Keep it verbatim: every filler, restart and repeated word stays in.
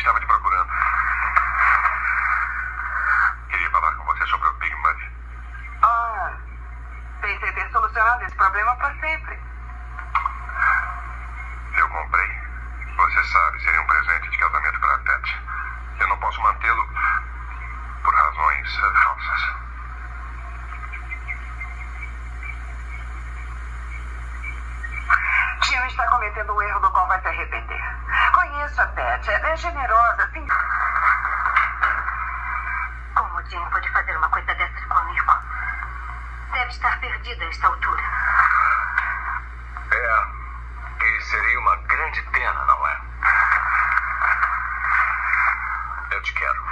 estava te procurando. Queria falar com você sobre o Big Muddy. Ah, pensei ter solucionado esse problema para sempre. Eu comprei. Você sabe, seria um presente de casamento para a Ted. Eu não posso mantê-lo por razões uh, falsas. Jim está cometendo um erro do qual vai se arrepender. Conheço a Ted. Ela é generosa, assim. Como Jim pode fazer uma coisa dessas comigo? Deve estar perdida a esta altura. É. E seria uma grande pena, não é? Eu te quero.